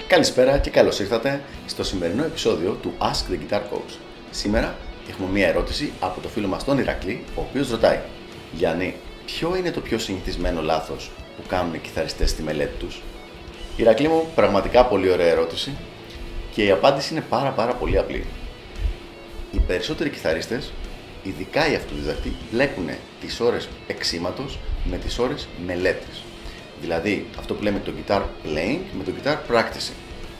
Καλησπέρα και καλώς ήρθατε στο σημερινό επεισόδιο του Ask the Guitar Coach. Σήμερα έχουμε μία ερώτηση από το φίλο μας τον Ηρακλή, ο οποίος ρωτάει: Γιάννη, ποιο είναι το πιο συνηθισμένο λάθος που κάνουν οι κιθαριστές στη μελέτη τους? Ηρακλή μου, πραγματικά πολύ ωραία ερώτηση και η απάντηση είναι πάρα πολύ απλή. Οι περισσότεροι κιθαρίστες, ειδικά οι αυτοδιδακτοί, μπλέκουν τις ώρες παίξηματος με τις ώρες μελέτης. Δηλαδή, αυτό που λέμε το guitar playing με το guitar practicing.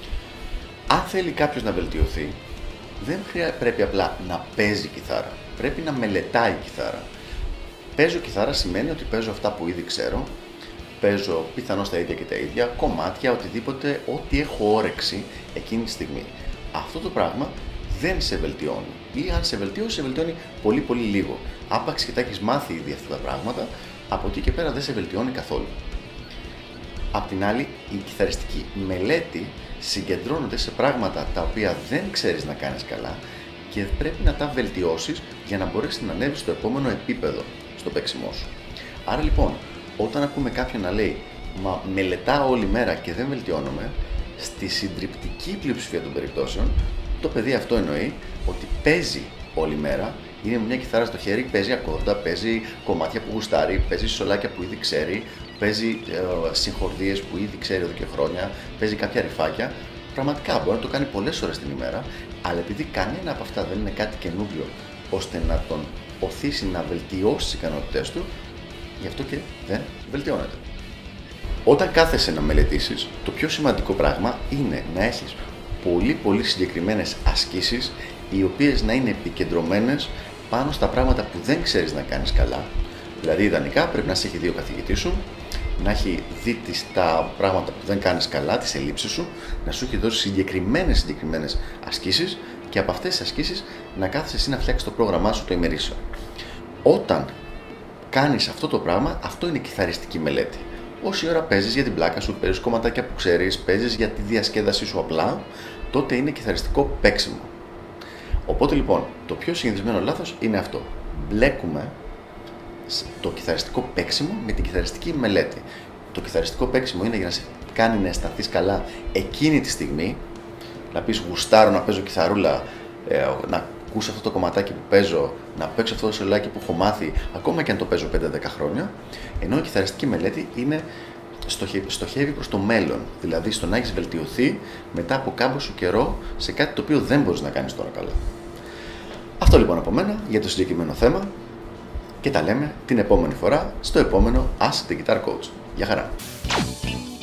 Αν θέλει κάποιος να βελτιωθεί, δεν πρέπει απλά να παίζει κιθάρα. Πρέπει να μελετάει κιθάρα. Παίζω κιθάρα σημαίνει ότι παίζω αυτά που ήδη ξέρω, παίζω πιθανώς τα ίδια και τα ίδια, κομμάτια, οτιδήποτε, ό,τι έχω όρεξη εκείνη τη στιγμή. Αυτό το πράγμα δεν σε βελτιώνει. Ή αν σε βελτιώνει πολύ λίγο. Άπαξ και τα έχεις μάθει ήδη αυτά τα πράγματα, από εκεί και πέρα δεν σε βελτιώνει καθόλου. Απ' την άλλη, η κιθαριστική μελέτη συγκεντρώνεται σε πράγματα τα οποία δεν ξέρεις να κάνεις καλά και πρέπει να τα βελτιώσεις για να μπορέσεις να ανέβεις στο επόμενο επίπεδο στο παίξιμό σου. Άρα λοιπόν, όταν ακούμε κάποιον να λέει «Μα μελετάω όλη μέρα και δεν βελτιώνομαι», στη συντριπτική πλειοψηφία των περιπτώσεων, το παιδί αυτό εννοεί ότι παίζει όλη μέρα, είναι με μια κιθάρα στο χέρι, παίζει ακόρντα, παίζει κομμάτια που γουστάρει, παίζει σολάκια που ήδη ξέρει, παίζει συγχορδίες που ήδη ξέρει εδώ και χρόνια, παίζει κάποια ρυφάκια. Πραγματικά μπορεί να το κάνει πολλές ώρες την ημέρα, αλλά επειδή κανένα από αυτά δεν είναι κάτι καινούριο ώστε να τον οθήσει να βελτιώσει τις ικανότητές του, γι' αυτό και δεν βελτιώνεται. Όταν κάθεσαι να μελετήσεις, το πιο σημαντικό πράγμα είναι να έχεις πολύ συγκεκριμένες ασκήσεις, οι οποίες να είναι επικεντρωμένες πάνω στα πράγματα που δεν ξέρεις να κάνεις καλά. Δηλαδή, ιδανικά πρέπει να σε έχει δει ο καθηγητής σου, να έχει δει τα πράγματα που δεν κάνεις καλά, τις ελλείψεις σου, να σου έχει δώσει συγκεκριμένες ασκήσεις και από αυτές τις ασκήσεις να κάθεσαι εσύ να φτιάξεις το πρόγραμμά σου το ημερήσιο. Όταν κάνεις αυτό το πράγμα, αυτό είναι κιθαριστική μελέτη. Όση ώρα παίζεις για την πλάκα σου, παίζεις κομματάκια που ξέρεις, παίζεις για τη διασκέδασή σου απλά, τότε είναι κιθαριστικό παίξιμο. Οπότε λοιπόν, το πιο συνηθισμένο λάθος είναι αυτό. Μπλέκουμε το κιθαριστικό παίξιμο με την κιθαριστική μελέτη. Το κιθαριστικό παίξιμο είναι για να σε κάνει να αισθανθείς καλά εκείνη τη στιγμή, να πεις γουστάρω να παίζω κιθαρούλα, να ακούσω αυτό το κομματάκι που παίζω, να παίξω αυτό το σολάκι που έχω μάθει, ακόμα και αν το παίζω 5-10 χρόνια, ενώ η κιθαριστική μελέτη είναι στοχεύει προς το μέλλον, δηλαδή στο να έχεις βελτιωθεί μετά από κάμποσο καιρό σε κάτι το οποίο δεν μπορείς να κάνεις τώρα καλά. Αυτό λοιπόν από μένα για το συγκεκριμένο θέμα και τα λέμε την επόμενη φορά στο επόμενο Ask the Guitar Coach. Γεια χαρά!